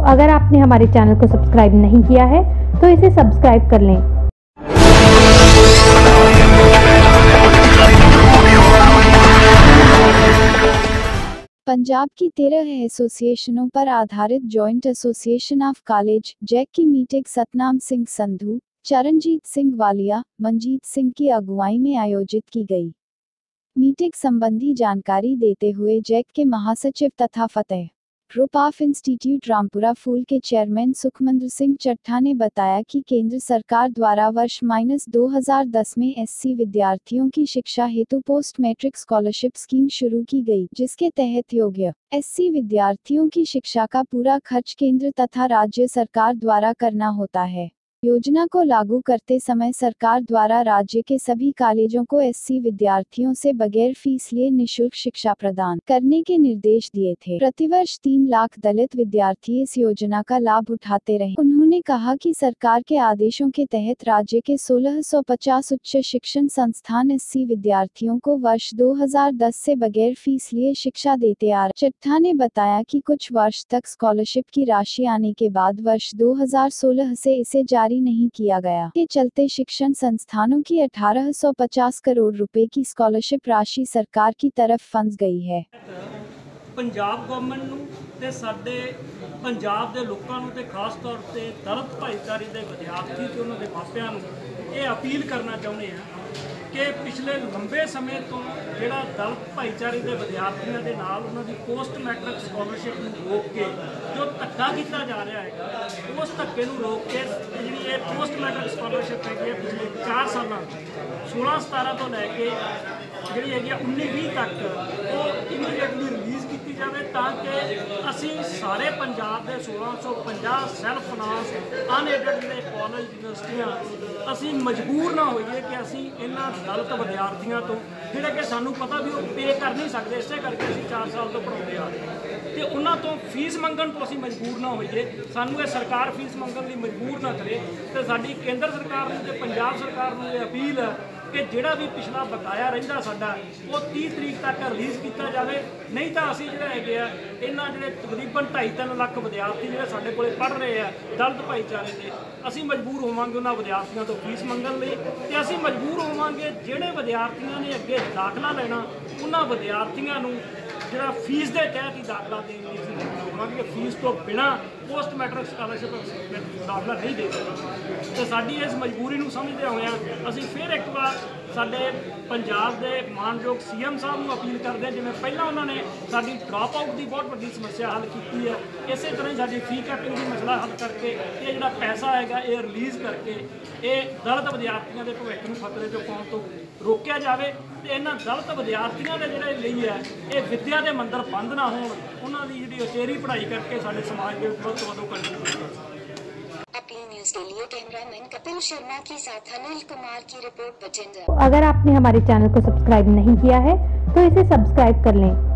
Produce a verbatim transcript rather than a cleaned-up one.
अगर आपने हमारे चैनल को सब्सक्राइब नहीं किया है तो इसे सब्सक्राइब कर लें। पंजाब की तेरह एसोसिएशनों पर आधारित joint association of college JAC की मीटिंग सतनाम सिंह संधू, चरणजीत सिंह वालिया, मनजीत सिंह की अगुवाई में आयोजित की गई। मीटिंग संबंधी जानकारी देते हुए जैक के महासचिव तथा Fateh group of institute Rampura Phul के चेयरमैन सुखमंद्र सिंह चट्ठा ने बताया कि केंद्र सरकार द्वारा वर्ष माइनस दो हज़ार दस में एससी विद्यार्थियों की शिक्षा हेतु पोस्ट मैट्रिक स्कॉलरशिप स्कीम शुरू की गई, जिसके तहत योग्य एससी विद्यार्थियों की शिक्षा का पूरा खर्च केंद्र तथा राज्य सरकार द्वारा करना होता है। योजना को लागू करते समय सरकार द्वारा राज्य के सभी कॉलेजों को एससी विद्यार्थियों से बगैर फीस लिए निःशुल्क शिक्षा प्रदान करने के निर्देश दिए थे। प्रतिवर्ष तीन लाख दलित विद्यार्थी इस योजना का लाभ उठाते रहे। उन्होंने कहा कि सरकार के आदेशों के तहत राज्य के सोलह सौ पचास उच्च शिक्षण संस्थान एससी विद्यार्थियों को वर्ष दो हज़ार दस से बगैर फीस लिए शिक्षा देते आ रहे। चट्ठा ने बताया कि कुछ वर्ष तक स्कॉलरशिप की राशि आने के बाद वर्ष दो हज़ार सोलह से इसे जारी नहीं किया गया के चलते शिक्षण संस्थानों की अठारह सौ पचास करोड़ रुपए की स्कॉलरशिप राशि सरकार की तरफ फंस गई है। पंजाब गवर्नमेंट नूं ते साडे पंजाब दे लोकां नूं ते खास तौर ते दलित भाईचारे दे विद्यार्थी ते उन्हां दे मापियां नूं ये अपील करना चाहुंदे हां कि पिछले लंबे समय तो जिहड़ा दलित भाईचारे दे विद्यार्थियों के नाल उन्हां दी पोस्ट मैट्रिक स्कॉलरशिप नूं रोक के जो धक्का किया जा रहा है उस धक्के नूं रोक के जिहड़ी ये पोस्ट मैट्रिक स्कॉलरशिप हैगी है पिछले चार सालों सोलह सतारह तो लैके जिहड़ी हैगी उन्नी भी तक वो इमीडिएटली रिलीज़ की जाए ताकि असी सारे पंजाब के सोलह सौ पचास सैल्फ फाइनांस अनएडेड जिहड़े कॉलेज यूनिवर्सिटियां असी मजबूर ना होइए कि असी इन्हां दलित विद्यार्थियों तो जिहड़े कि सानू पता भी वो पे कर नहीं सकते, इसे करके असी चार साल तो पढ़ाते आ रहे तो उन्हां तो फीस मंगण तो असी मजबूर ना होइए, सानू ये सरकार फीस मंगण लई मजबूर ना करे। तो साडी केंद्र सरकार नूं ते पंजाब सरकार नूं ये अपील है कि जिहड़ा भी पिछला बकाया रहिंदा साडा वो तीस तरीक तक रिलीज़ किया जाए, नहीं तो असी जिहड़े हैगे आ इन्हां जिहड़े तकरीबन ढाई तीन लख विद्यार्थी जिहड़े साडे कोले पढ़ रहे हैं दलित भाईचारे दे, असी मजबूर होवांगे उन्हां विद्यार्थियों तो फीस मंगण लई ते असी मजबूर होवांगे जिहड़े विद्यार्थियों ने अगे दाखला लेना उन्हां विद्यार्थियों नूं जिहड़ा फीस के तहत ही दाखला देने की असीं मजबूर होवांगे, फीस तो बिना पोस्ट मैट्रिक स्कॉलरशिप दाखला नहीं दे सकते। तो साडी इस मजबूरी नूं समझदे होए असीं फिर एक बार साडे पंजाब के मानयोग सी एम साहब को अपील करते हैं, जिवें पहला उन्होंने साडी ड्रॉप आउट की बहुत बड़ी समस्या हल की है, इस तरह ही साडी फी कैपिंग की मसला हल करके ये जिहड़ा पैसा हैगा ये रिलीज़ करके ये दलित विद्यार्थियों के भविष्य में खतरे चो पाउण तो रोकया जाए तो इन्हां दलित विद्यार्थियों के जिहड़े लई है ये विद्या के मंदिर बंद ना होण, उन्हां दी जिहड़ी उचेरी पढ़ाई करके साडे समाज के वध तों वध कंट्रीब्यूट कर सकन। अपनी न्यूज़ के लिए कैमरामैन कपिल शर्मा के साथ अनिल कुमार की रिपोर्ट बठिंडा। अगर आपने हमारे चैनल को सब्सक्राइब नहीं किया है तो इसे सब्सक्राइब कर लें।